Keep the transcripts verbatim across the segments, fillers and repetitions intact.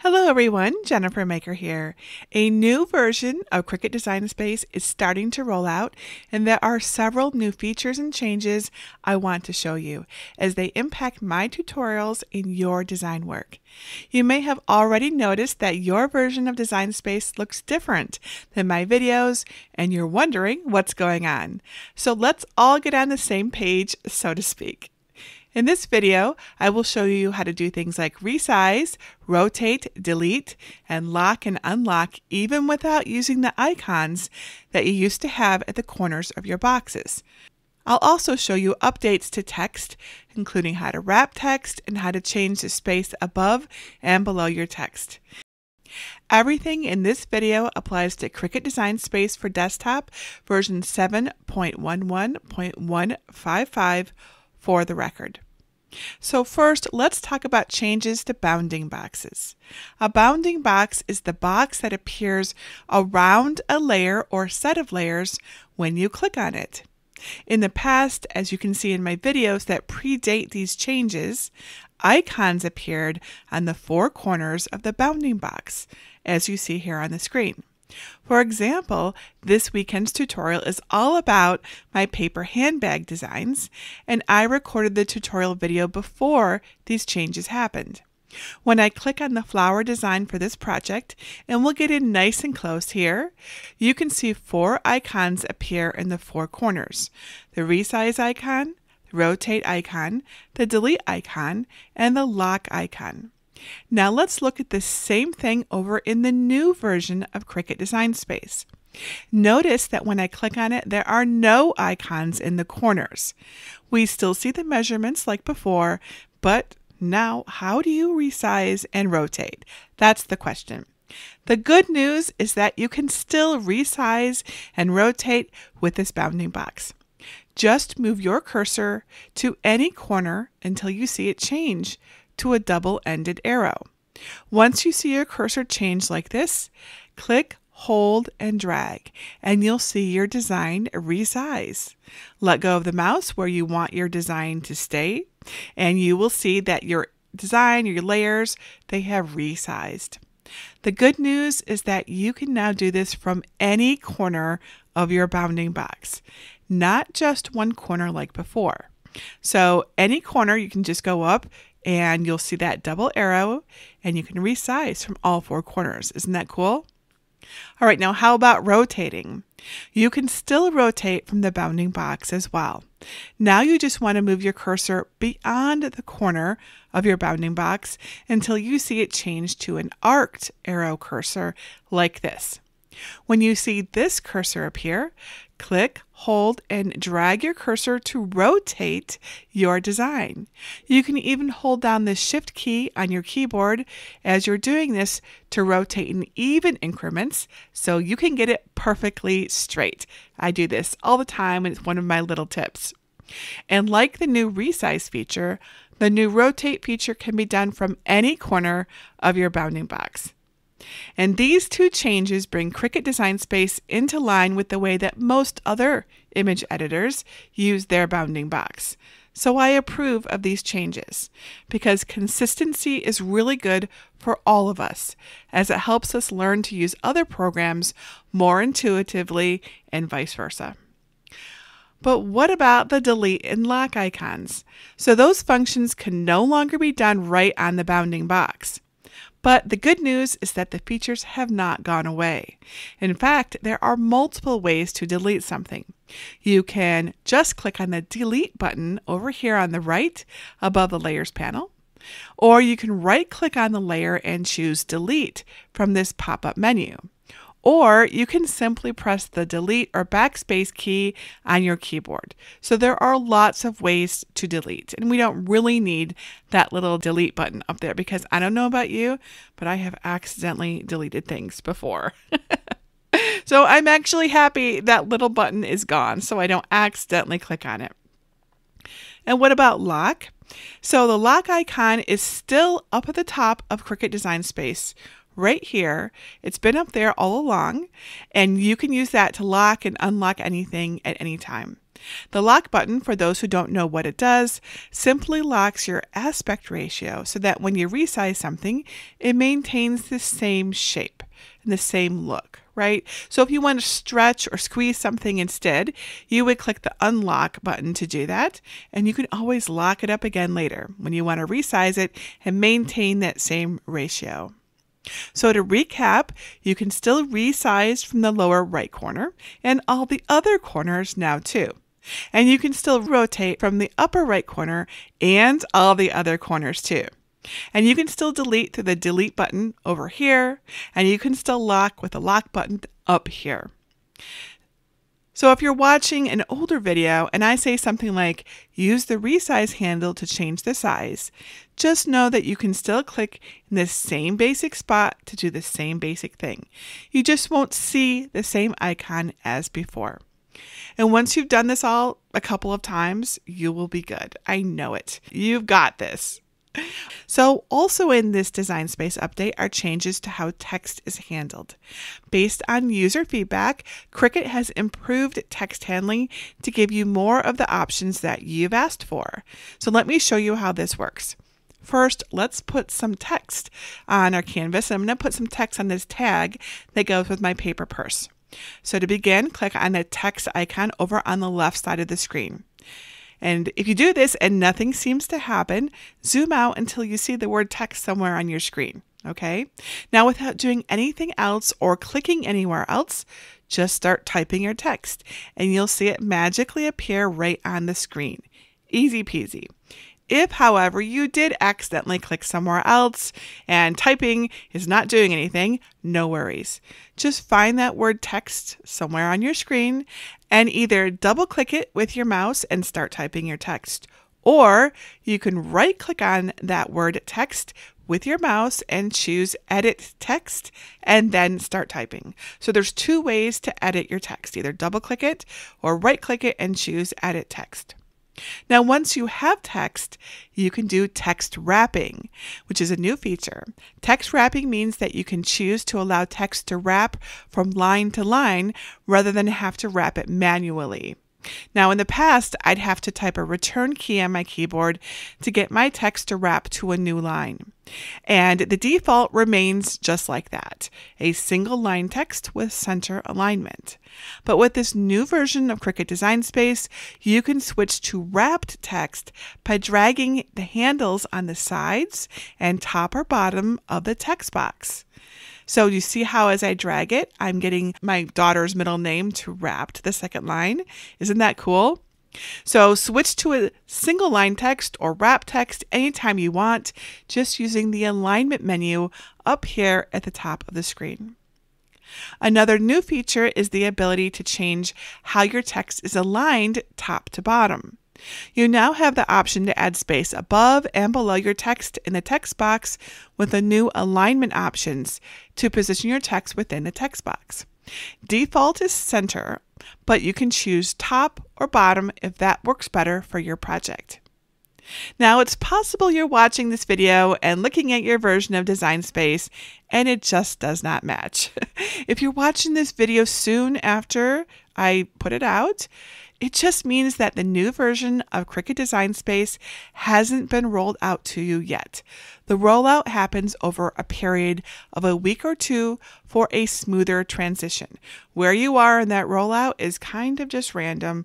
Hello everyone, Jennifer Maker here. A new version of Cricut Design Space is starting to roll out, and there are several new features and changes I want to show you as they impact my tutorials in your design work. You may have already noticed that your version of Design Space looks different than my videos, and you're wondering what's going on. So let's all get on the same page, so to speak. In this video, I will show you how to do things like resize, rotate, delete, and lock and unlock even without using the icons that you used to have at the corners of your boxes. I'll also show you updates to text, including how to wrap text and how to change the space above and below your text. Everything in this video applies to Cricut Design Space for Desktop version seven point eleven point one fifty-five for the record. So first, let's talk about changes to bounding boxes. A bounding box is the box that appears around a layer or set of layers when you click on it. In the past, as you can see in my videos that predate these changes, icons appeared on the four corners of the bounding box, as you see here on the screen. For example, this weekend's tutorial is all about my paper handbag designs, and I recorded the tutorial video before these changes happened. When I click on the flower design for this project, and we'll get in nice and close here, you can see four icons appear in the four corners: the resize icon, the rotate icon, the delete icon, and the lock icon. Now let's look at the same thing over in the new version of Cricut Design Space. Notice that when I click on it, there are no icons in the corners. We still see the measurements like before, but now how do you resize and rotate? That's the question. The good news is that you can still resize and rotate with this bounding box. Just move your cursor to any corner until you see it change to a double-ended arrow. Once you see your cursor change like this, click, hold, and drag, and you'll see your design resize. Let go of the mouse where you want your design to stay, and you will see that your design, your layers, they have resized. The good news is that you can now do this from any corner of your bounding box, not just one corner like before. So any corner, you can just go up and you'll see that double arrow, and you can resize from all four corners. Isn't that cool? All right, now how about rotating? You can still rotate from the bounding box as well. Now you just want to move your cursor beyond the corner of your bounding box until you see it change to an arced arrow cursor like this. When you see this cursor appear, click, hold, and drag your cursor to rotate your design. You can even hold down the Shift key on your keyboard as you're doing this to rotate in even increments so you can get it perfectly straight. I do this all the time, and it's one of my little tips. And like the new resize feature, the new rotate feature can be done from any corner of your bounding box. And these two changes bring Cricut Design Space into line with the way that most other image editors use their bounding box. So I approve of these changes because consistency is really good for all of us, as it helps us learn to use other programs more intuitively and vice versa. But what about the delete and lock icons? So those functions can no longer be done right on the bounding box. But the good news is that the features have not gone away. In fact, there are multiple ways to delete something. You can just click on the delete button over here on the right above the layers panel, or you can right click on the layer and choose delete from this pop-up menu. Or you can simply press the delete or backspace key on your keyboard. So there are lots of ways to delete, and we don't really need that little delete button up there because I don't know about you, but I have accidentally deleted things before. So I'm actually happy that little button is gone so I don't accidentally click on it. And what about lock? So the lock icon is still up at the top of Cricut Design Space, right here. It's been up there all along, and you can use that to lock and unlock anything at any time. The lock button, for those who don't know what it does, simply locks your aspect ratio so that when you resize something, it maintains the same shape and the same look, right? So if you want to stretch or squeeze something instead, you would click the unlock button to do that, and you can always lock it up again later when you want to resize it and maintain that same ratio. So to recap, you can still resize from the lower right corner and all the other corners now too. And you can still rotate from the upper right corner and all the other corners too. And you can still delete through the delete button over here, and you can still lock with the lock button up here. So if you're watching an older video and I say something like, use the resize handle to change the size, just know that you can still click in the same basic spot to do the same basic thing. You just won't see the same icon as before. And once you've done this all a couple of times, you will be good. I know it. You've got this. So also in this Design Space update are changes to how text is handled. Based on user feedback, Cricut has improved text handling to give you more of the options that you've asked for. So let me show you how this works. First, let's put some text on our canvas. I'm going to put some text on this tag that goes with my paper purse. So to begin, click on the text icon over on the left side of the screen. And if you do this and nothing seems to happen, zoom out until you see the word text somewhere on your screen. Okay? Now, without doing anything else or clicking anywhere else, just start typing your text and you'll see it magically appear right on the screen. Easy peasy. If, however, you did accidentally click somewhere else and typing is not doing anything, no worries. Just find that word text somewhere on your screen and either double click it with your mouse and start typing your text, or you can right click on that word text with your mouse and choose Edit Text and then start typing. So there's two ways to edit your text, either double click it or right click it and choose Edit Text. Now, once you have text, you can do text wrapping, which is a new feature. Text wrapping means that you can choose to allow text to wrap from line to line rather than have to wrap it manually. Now, in the past, I'd have to type a return key on my keyboard to get my text to wrap to a new line. And the default remains just like that, a single line text with center alignment. But with this new version of Cricut Design Space, you can switch to wrapped text by dragging the handles on the sides and top or bottom of the text box. So you see how as I drag it, I'm getting my daughter's middle name to wrap to the second line. Isn't that cool? So switch to a single line text or wrap text anytime you want, just using the alignment menu up here at the top of the screen. Another new feature is the ability to change how your text is aligned top to bottom. You now have the option to add space above and below your text in the text box with the new alignment options to position your text within the text box. Default is center, but you can choose top or bottom if that works better for your project. Now, it's possible you're watching this video and looking at your version of Design Space and it just does not match. If you're watching this video soon after I put it out, it just means that the new version of Cricut Design Space hasn't been rolled out to you yet. The rollout happens over a period of a week or two for a smoother transition. Where you are in that rollout is kind of just random,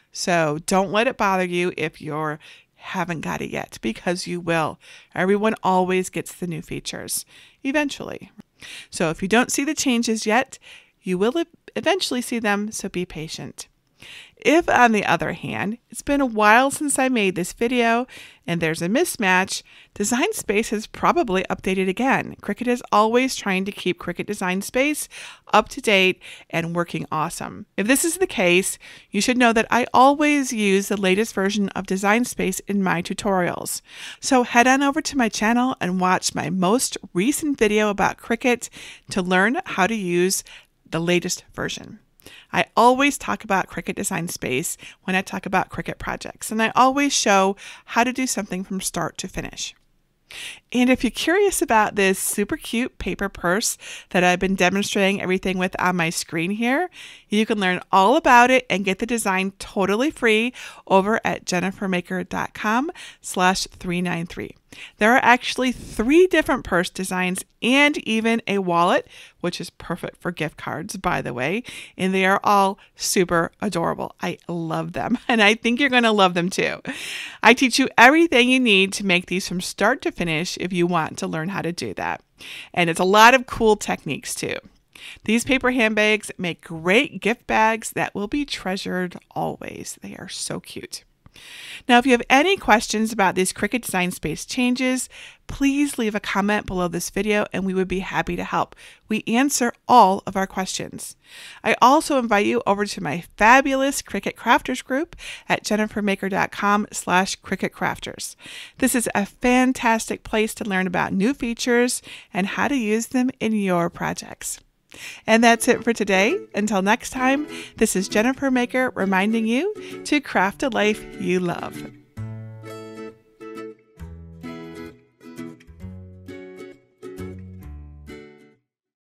so don't let it bother you if you haven't got it yet, because you will. Everyone always gets the new features eventually. So if you don't see the changes yet, you will eventually see them, so be patient. If, on the other hand, it's been a while since I made this video and there's a mismatch, Design Space has probably updated again. Cricut is always trying to keep Cricut Design Space up to date and working awesome. If this is the case, you should know that I always use the latest version of Design Space in my tutorials. So head on over to my channel and watch my most recent video about Cricut to learn how to use the latest version. I always talk about Cricut Design Space when I talk about Cricut projects, and I always show how to do something from start to finish. And if you're curious about this super cute paper purse that I've been demonstrating everything with on my screen here, you can learn all about it and get the design totally free over at jennifermaker.com slash 393. There are actually three different purse designs and even a wallet, which is perfect for gift cards, by the way. And they are all super adorable. I love them, and I think you're going to love them too. I teach you everything you need to make these from start to finish if you want to learn how to do that. And it's a lot of cool techniques too. These paper handbags make great gift bags that will be treasured always. They are so cute. Now, if you have any questions about these Cricut Design Space changes, please leave a comment below this video and we would be happy to help. We answer all of our questions. I also invite you over to my fabulous Cricut Crafters group at jennifermaker.com slash Cricut Crafters. This is a fantastic place to learn about new features and how to use them in your projects. And that's it for today. Until next time, this is Jennifer Maker reminding you to craft a life you love.